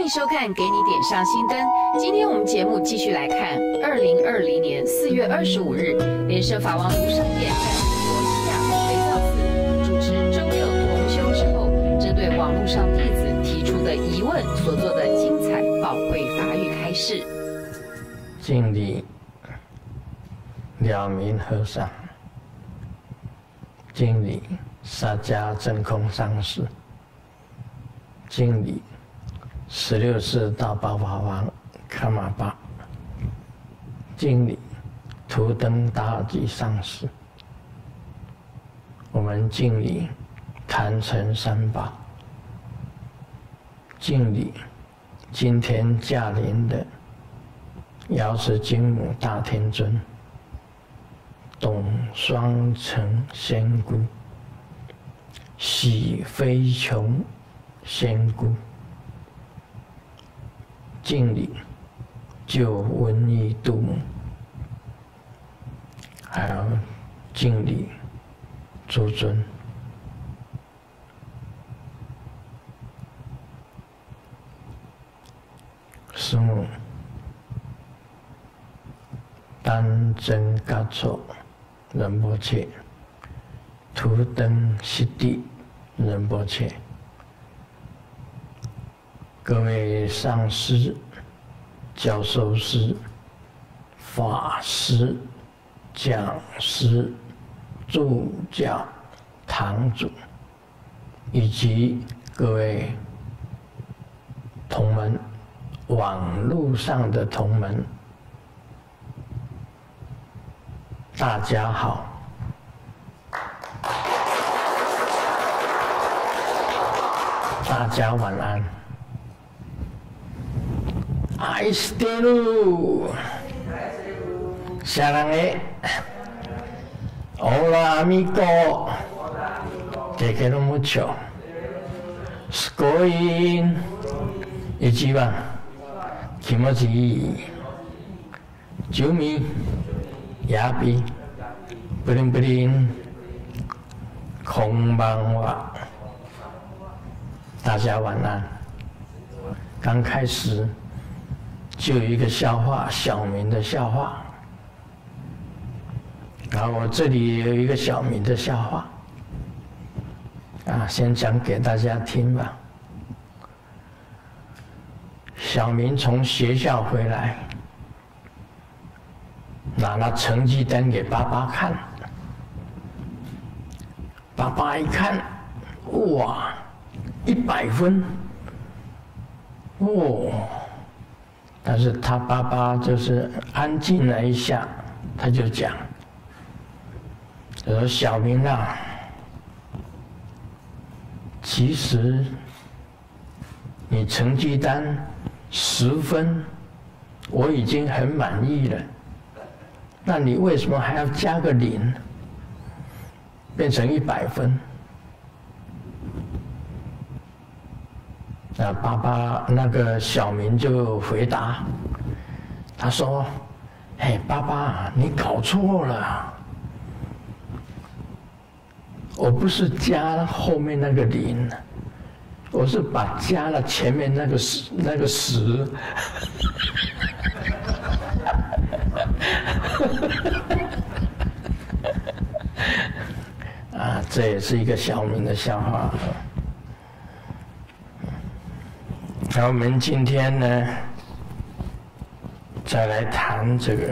收看《给你点上新灯》。今天我们节目继续来看2020年4月25日，莲社法王卢尚彦在罗西亚肥皂寺主持周六同修之后，针对网络上弟子提出的疑问所做的精彩宝贵法语开示。 敬礼了明和尚，敬礼萨迦真空上师，敬礼16世大宝法王卡玛巴，敬礼图登达尔吉上师，我们敬礼坛城三宝，敬礼今天驾临的瑶池金母大天尊董双成仙姑、喜飞琼仙姑，敬礼救瘟疫度母，还有敬礼诸尊。师母丹真嘎措仁波切，图登悉地仁波切，各位上师、教授师、法师、讲师、助教、堂主，以及各位同门、网络上的同门，大家好。大家晚安。爱斯蒂鲁，下人诶，Hola amigo, te quiero mucho. Skoin, ichiban, kimochi, Jumi, Yapi, Brin Brin, 空邦哇。大家晚安。刚开始就有一个笑话，小明的笑话。然后我这里也有一个小明的笑话，先讲给大家听吧。小明从学校回来，拿了成绩单给爸爸看，爸爸一看，哇，100分，哦！但是他爸爸就是安静了一下，他就讲：“他说小明啊，其实你成绩单10分，我已经很满意了，那你为什么还要加个0，变成100分？”爸爸那个小明就回答，他说：“哎，爸爸，你搞错了，我不是加后面那个0，我是把加了前面那个10。”这也是一个小明的笑话。然后我们今天呢，再来谈这个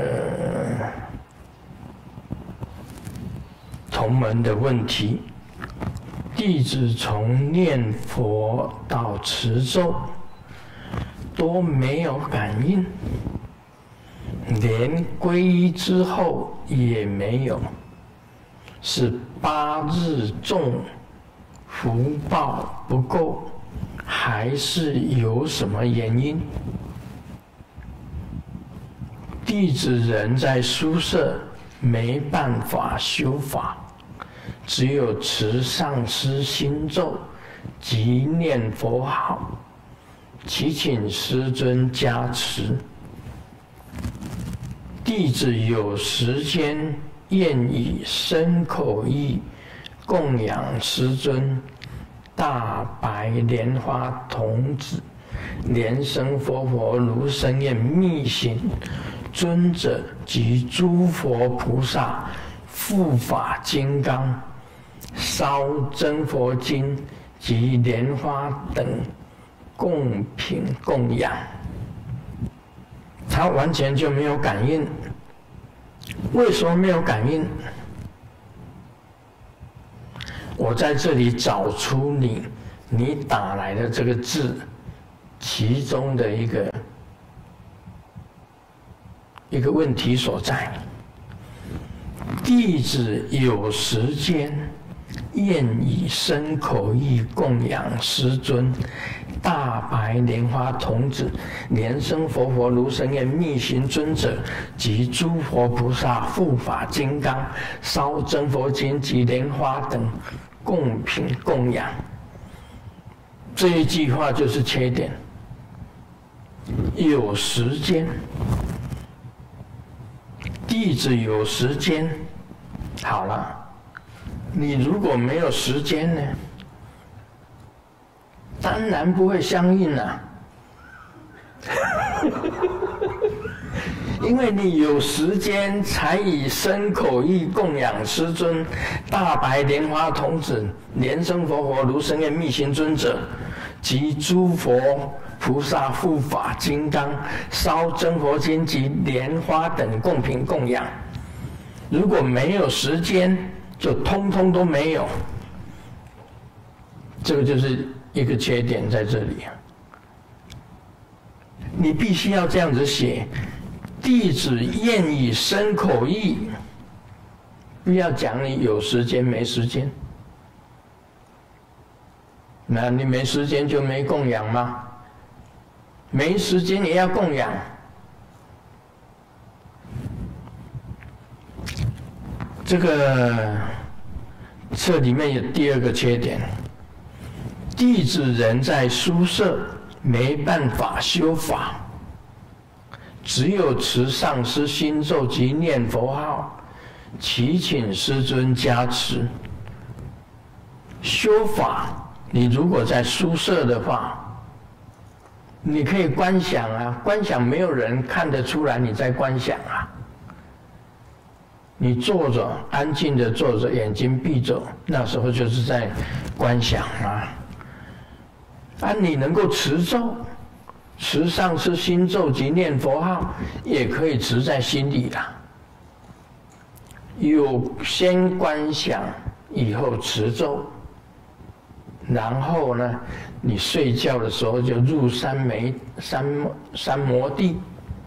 同门的问题。弟子从念佛到持咒都没有感应，连皈依之后也没有，是8日众福报不够，还是有什么原因？弟子人在宿舍没办法修法，只有持上师心咒及念佛号，祈请师尊加持。弟子有时间愿以身口意供养师尊大白莲花童子莲生活佛如生愿密行尊者及诸佛菩萨护法金刚，烧真佛经及莲花等供品供养。他完全就没有感应。为什么没有感应？我在这里找出你打来的这个字其中的一个问题所在。弟子有时间，愿以身口意供养师尊大白莲花童子莲生活佛如生愿密行尊者及诸佛菩萨护法金刚，烧真佛经及莲花等供品供养。这一句话就是缺点。有时间，弟子有时间，好了，你如果没有时间呢？当然不会相应了，因为你有时间才以身口意供养师尊大白莲花童子莲生活佛如生愿密行尊者及诸佛菩萨护法金刚，烧真佛经及莲花等供品供养。如果没有时间，就通通都没有。这个就是一个缺点在这里。你必须要这样子写：弟子愿以身口意，不要讲你有时间没时间。那你没时间就没供养吗？没时间也要供养。这里面有第二个缺点。弟子人在宿舍，没办法修法，只有持上师心咒及念佛号，祈请师尊加持。修法，你如果在宿舍的话，你可以观想啊，观想没有人看得出来你在观想啊。你坐着，安静的坐着，眼睛闭着，那时候就是在观想啊。你能够持咒，持上师心咒及念佛号，也可以持在心里啦。有先观想，以后持咒，然后呢，你睡觉的时候就入三摩地。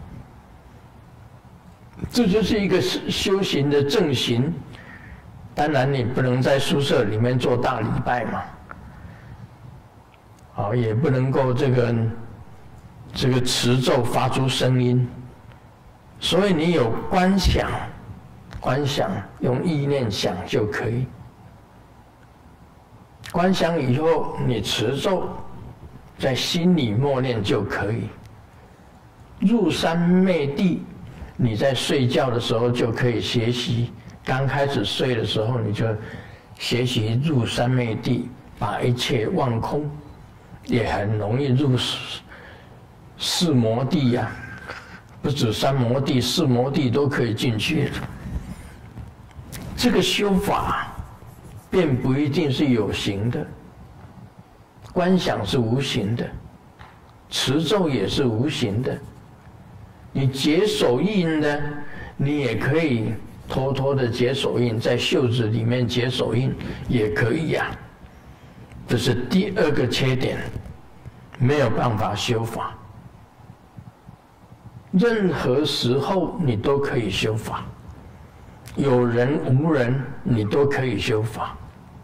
这就是一个修行的正行。当然你不能在宿舍里面做大礼拜嘛，也不能够这个持咒发出声音，所以你有观想用意念想就可以。观想以后你持咒，在心里默念就可以。入三昧地，你在睡觉的时候就可以学习，刚开始睡的时候你就学习入三昧地，把一切忘空，也很容易入四摩地呀，不止三摩地，四摩地都可以进去。这个修法并不一定是有形的，观想是无形的，持咒也是无形的。你解手印呢，你也可以偷偷的解手印，在袖子里面解手印也可以呀。这是第二个缺点，没有办法修法。任何时候你都可以修法，有人无人你都可以修法。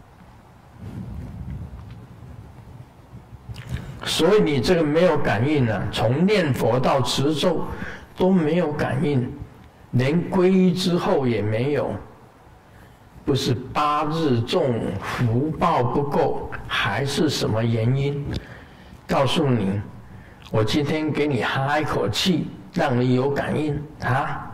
所以你这个没有感应啊，从念佛到持咒都没有感应，连皈依之后也没有。不是8日众福报不够，还是什么原因？告诉你，我今天给你哈一口气，让你有感应啊。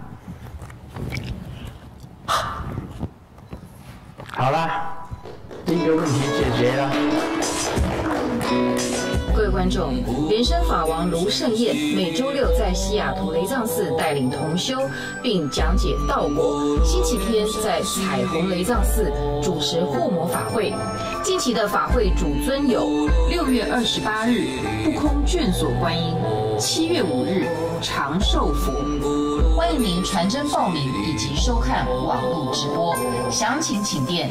好啦，第一个问题解决了。 各位观众，莲生法王卢胜彦每周六在西雅图雷藏寺带领同修，并讲解道果。星期天在彩虹雷藏寺主持护摩法会。近期的法会主尊有6月28日不空眷所观音，7月5日长寿佛。欢迎您传真报名以及收看网络直播，详情请电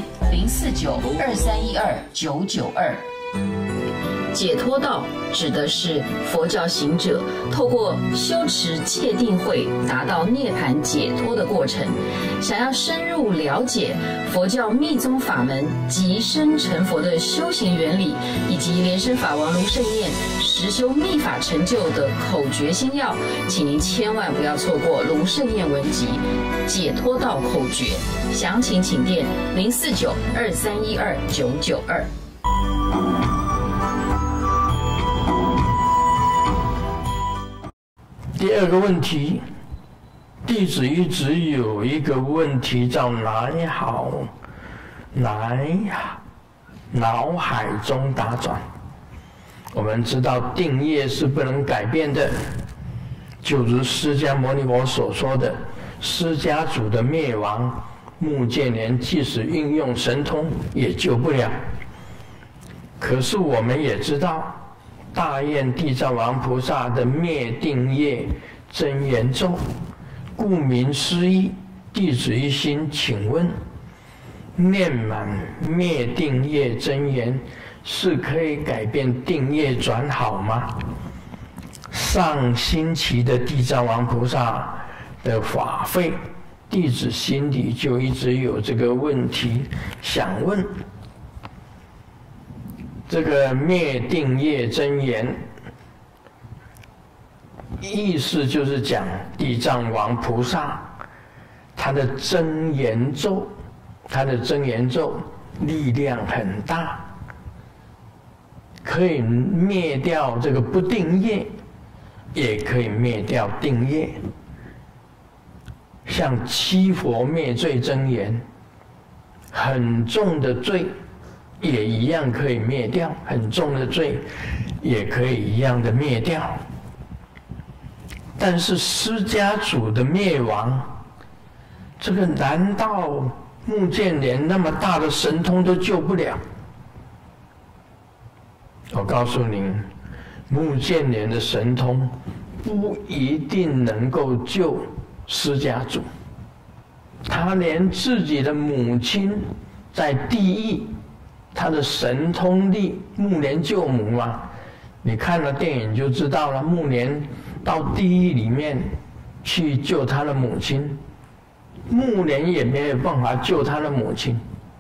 049-2312-992。解脱道指的是佛教行者透过修持戒定慧达到涅槃解脱的过程。想要深入了解佛教密宗法门及生成佛的修行原理，以及莲生法王卢胜彦实修密法成就的口诀心要，请您千万不要错过卢胜彦文集解脱道口诀。详情请电049-2312-992。 第二个问题，弟子一直有一个问题叫脑海中打转。我们知道定业是不能改变的，就如释迦牟尼佛所说的，释迦族的灭亡，目犍连即使运用神通也救不了。可是我们也知道大愿地藏王菩萨的灭定业真言咒，顾名思义，弟子一心请问，念满灭定业真言是可以改变定业转好吗？上星期的地藏王菩萨的法会，弟子心里就一直有这个问题想问。这个灭定业真言，意思就是讲地藏王菩萨他的真言咒，力量很大，可以灭掉这个不定业，也可以灭掉定业。像七佛灭罪真言，很重的罪也一样可以灭掉，很重的罪也可以一样的灭掉。但是释迦族的灭亡，这个难道目犍连那么大的神通都救不了？我告诉您，目犍连的神通不一定能够救释迦族，他连自己的母亲在地狱，他的神通力，目连救母嘛，你看了电影就知道了。目连到地狱里面去救他的母亲，目连也没有办法救他的母亲，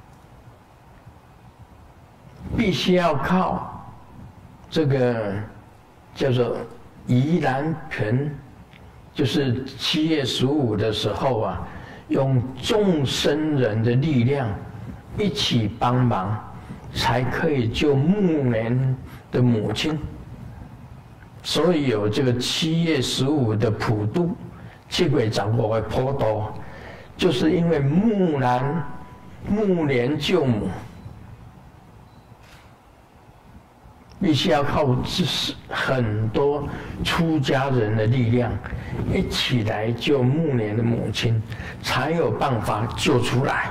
必须要靠这个叫做宜兰盆，就是7月15的时候啊，用众生人的力量一起帮忙，才可以救目连的母亲。所以有这个7月15的普渡，7月15的普渡，就是因为目连救母，必须要靠很多出家人的力量一起来救目连的母亲，才有办法救出来。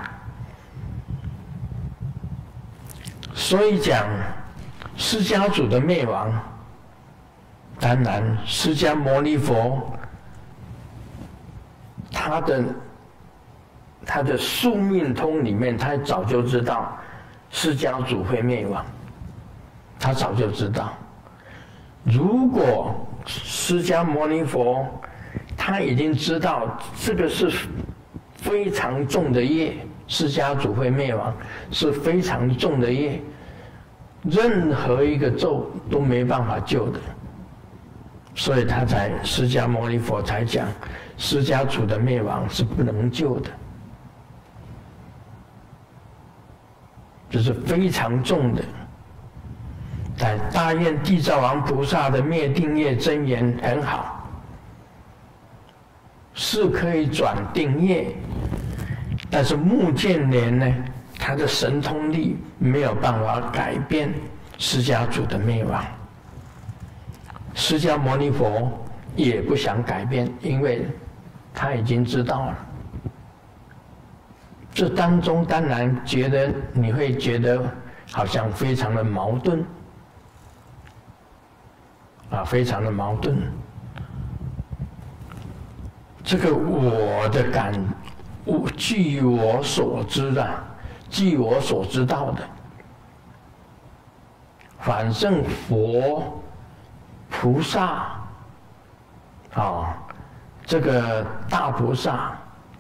所以讲释迦族的灭亡，当然释迦牟尼佛他的宿命通里面，他早就知道释迦族会灭亡，他早就知道。如果释迦牟尼佛他已经知道这个是非常重的业，释迦族会灭亡是非常重的业，任何一个咒都没办法救的，所以释迦牟尼佛才讲释迦族的灭亡是不能救的，这是非常重的。但大愿地藏王菩萨的灭定业真言很好，是可以转定业，但是目犍连呢，他的神通力没有办法改变释迦族的灭亡。 释迦牟尼佛也不想改变，因为他已经知道了。这当中当然你会觉得好像非常的矛盾，非常的矛盾。这个据我所知的，据我所知道的，反正佛、菩萨，这个大菩萨，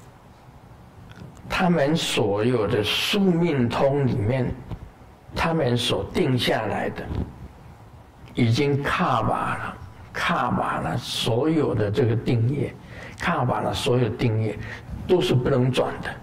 他们所有的宿命通里面，他们所定下来的，已经卡把了所有的这个定业，卡把了所有定业，都是不能转的。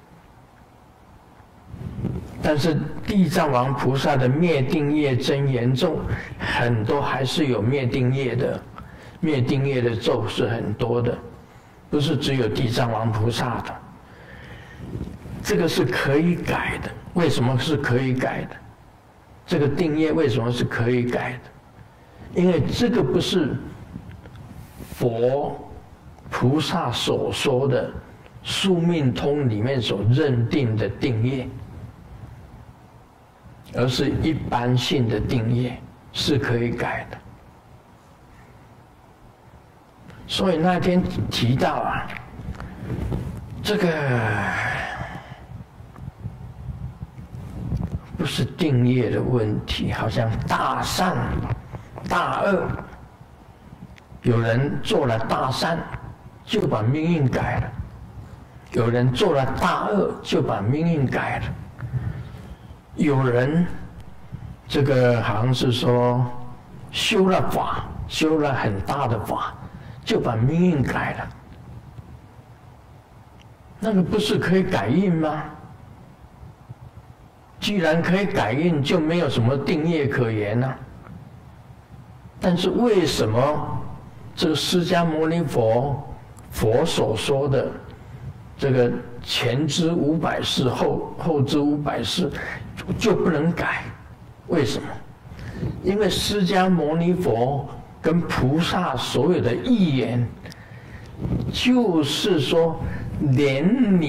但是地藏王菩萨的灭定业真言咒，很多还是有灭定业的，灭定业的咒是很多的，不是只有地藏王菩萨的。这个是可以改的。为什么是可以改的？这个定业为什么是可以改的？因为这个不是佛菩萨所说的宿命通里面所认定的定业，而是一般性的定业，是可以改的。所以那天提到这个不是定业的问题，好像大善大恶，有人做了大善就把命运改了，有人做了大恶就把命运改了，有人这个好像是说修了法，修了很大的法，就把命运改了。那个不是可以改运吗？既然可以改运，就没有什么定业可言了。但是为什么这个释迦牟尼佛所说的这个前知500世，后知500世就不能改？为什么？因为释迦牟尼佛跟菩萨所有的意言，就是说连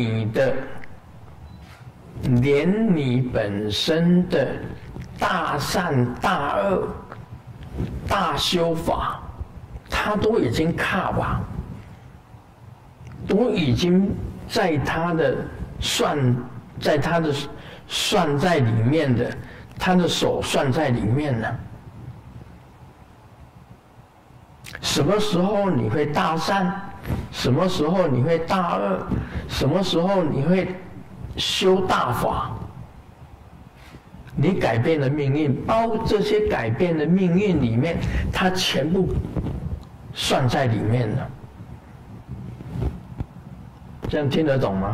你本身的大善大恶大修法，他都已经卡吧，都已经在他的算在里面的，他的手算在里面了。什么时候你会大善？什么时候你会大恶？什么时候你会修大法？你改变了命运，包这些改变的命运里面，它全部算在里面了。这样听得懂吗？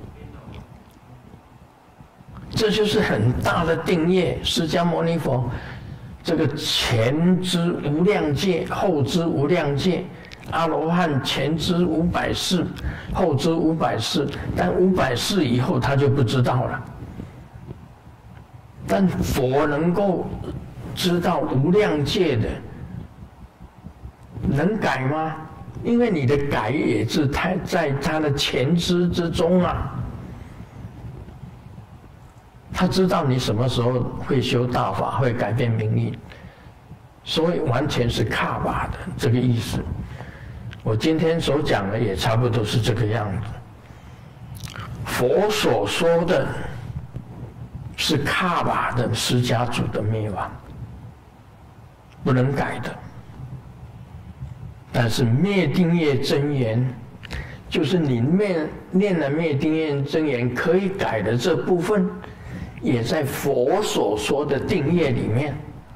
这就是很大的定业。释迦牟尼佛这个前知无量界，后知无量界，阿罗汉前知500世，后知500世，但500世以后他就不知道了。但佛能够知道无量界的，能改吗？因为你的改也是在他的前知之中啊。他知道你什么时候会修大法，会改变命运，所以完全是卡把的这个意思。我今天所讲的也差不多是这个样子。佛所说的是卡把的释迦族的灭亡，不能改的。但是灭定业真言，就是你念了灭定业真言可以改的这部分，也在佛所说的定业里面。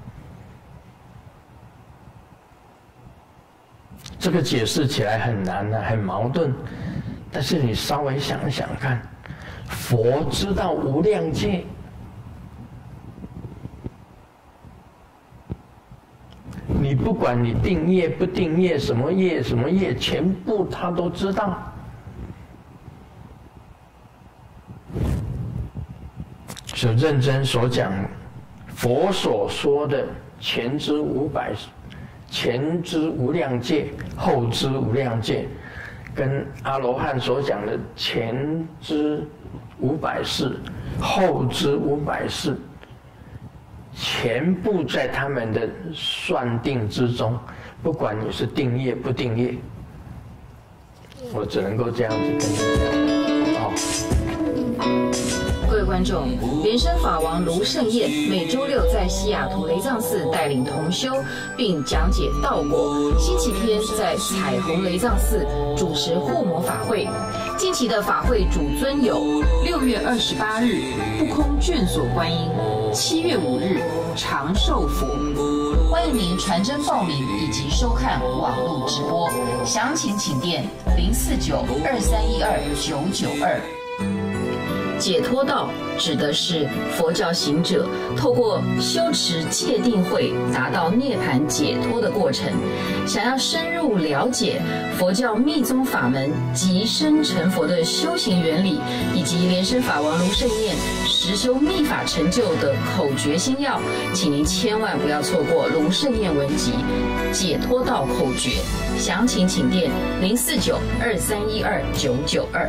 这个解释起来很难啊，很矛盾。但是你稍微想想看，佛知道无量界，你不管你定业不定业，什么业什么业，全部他都知道。所认真所讲，佛所说的前知500 前知无量界，后知无量界，跟阿罗汉所讲的前知500世，后知500世，全部在他们的算定之中，不管你是定业不定业，我只能够这样子跟你讲。 各位观众，莲生法王卢胜彦每周六在西雅图雷藏寺带领同修，并讲解道果。星期天在彩虹雷藏寺主持护摩法会。近期的法会主尊有6月28日不空眷所观音，7月5日长寿佛。欢迎您传真报名以及收看网络直播，详情请电049-2312-992。解脱道指的是佛教行者透过修持戒定慧达到涅槃解脱的过程。想要深入了解佛教密宗法门及生成佛的修行原理，以及莲生法王卢胜彦实修密法成就的口诀心要，请您千万不要错过卢胜彦文集解脱道口诀。详情请电049-2312-992。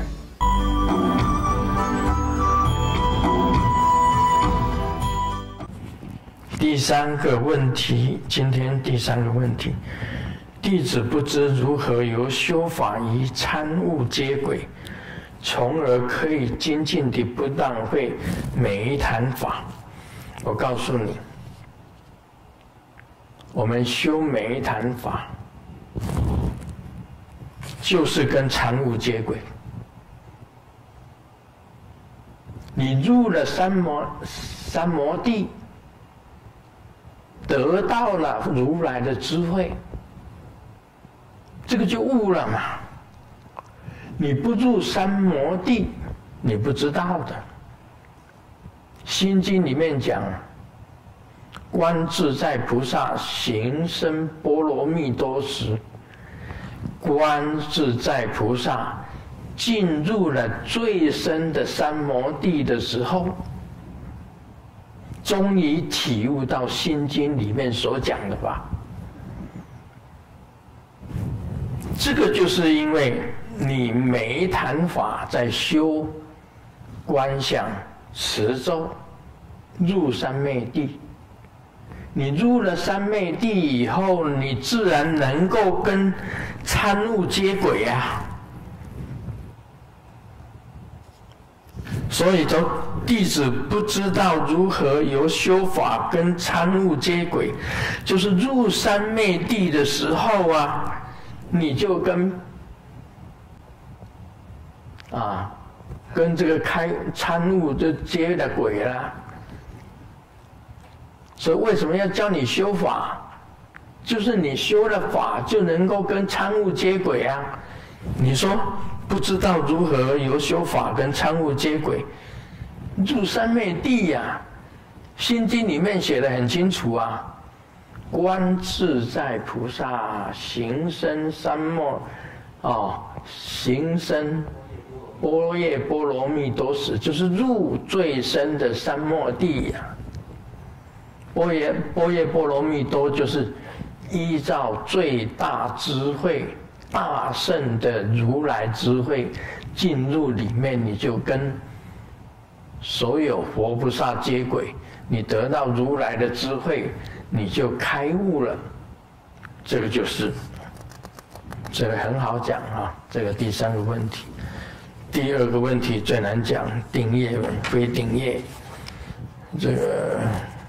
第3个问题，今天第3个问题，弟子不知如何由修法与参悟接轨，从而可以精进地不浪费每一坛法。我告诉你，我们修每一坛法，就是跟参悟接轨。你入了三摩地，得到了如来的智慧，这个就悟了嘛。你不入三摩地，你不知道的。心经里面讲，观自在菩萨行深波罗蜜多时，观自在菩萨进入了最深的三摩地的时候，终于体悟到心经里面所讲的吧。这个就是因为你每一坛法在修观想持咒入三昧地，你入了三昧地以后，你自然能够跟参悟接轨啊。所以弟子不知道如何由修法跟参悟接轨，就是入三昧地的时候啊，你就跟这个参悟就接了轨了。所以为什么要教你修法？就是你修了法就能够跟参悟接轨啊。你说不知道如何由修法跟参悟接轨，入三昧地呀，心经里面写得很清楚啊。观自在菩萨行深三摩，行深般若波罗蜜多时，就是入最深的三摩地呀。般若波罗蜜多就是依照最大智慧、大圣的如来智慧进入里面，你就跟所有佛菩萨接轨，你得到如来的智慧，你就开悟了。这个就是这个很好讲啊。这个第3个问题。第2个问题最难讲，定业非定业。这个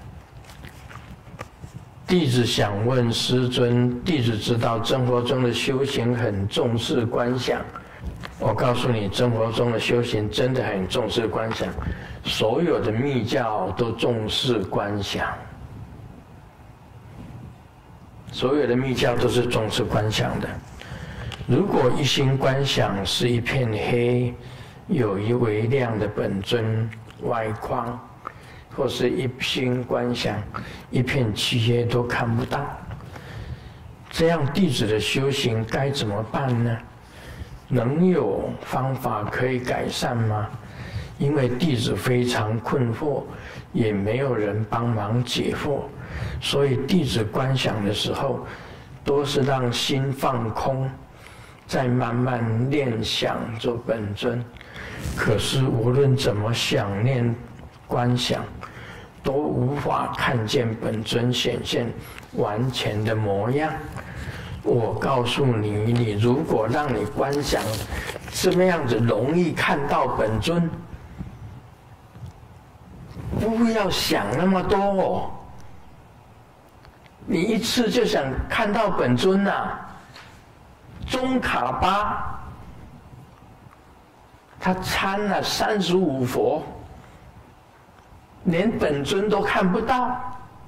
弟子想问师尊，弟子知道真佛中的修行很重视观想。我告诉你，真佛中的修行真的很重视观想，所有的密教都重视观想，所有的密教都是重视观想的。如果一心观想是一片黑，有一微亮的本尊外框，或是一心观想一片漆黑都看不到，这样弟子的修行该怎么办呢？能有方法可以改善吗？因为弟子非常困惑，也没有人帮忙解惑，所以弟子观想的时候都是让心放空，再慢慢念想着本尊。可是无论怎么想念观想，都无法看见本尊显现完全的模样。我告诉你，你如果让你观想这么样子容易看到本尊，不要想那么多哦。你一次就想看到本尊啊？宗喀巴他参了35佛，连本尊都看不到。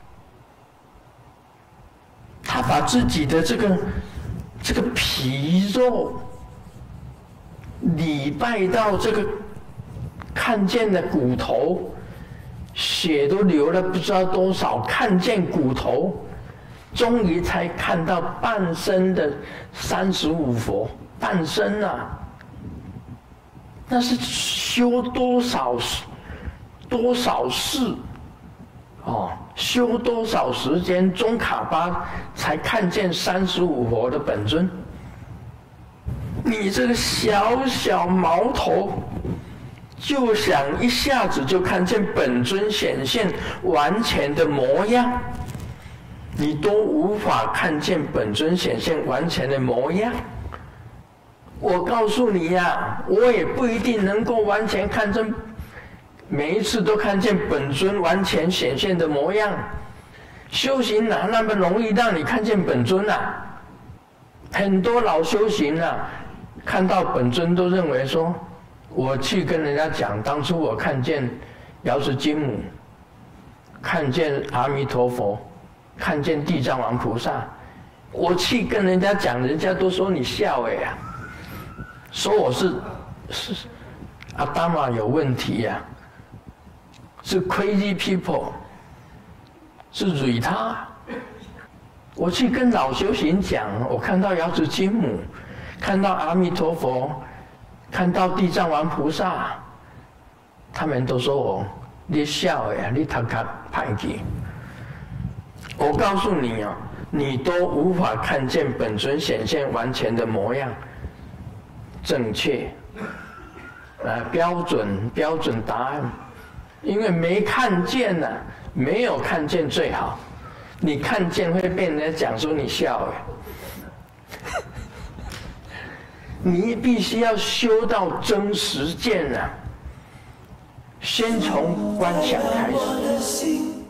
他把自己的这个皮肉礼拜到这个看见的骨头，血都流了不知道多少，看见骨头，终于才看到半身的35佛，半身啊！那是修多少世哦，修多少时间，宗喀巴才看见35佛的本尊？你这个小小毛头，就想一下子就看见本尊显现完全的模样，你都无法看见本尊显现完全的模样。我告诉你呀，我也不一定能够完全看见，每一次都看见本尊完全显现的模样。修行哪那么容易让你看见本尊啊？很多老修行啊，看到本尊都认为说，我去跟人家讲，当初我看见瑶池金母，看见阿弥陀佛，看见地藏王菩萨，我去跟人家讲，人家都说你笑哎呀，说我是阿达玛有问题呀，是 crazy people， 是蕊他。我去跟老修行讲，我看到瑶池金母，看到阿弥陀佛，看到地藏王菩萨，他们都说我你笑的呀，你读较歹去。我告诉你啊，你都无法看见本尊显现完全的模样，正确，标准答案，因为没看见呢，没有看见最好。你看见会被人家讲说你笑哎，你必须要修到真实见啊，先从观想开始。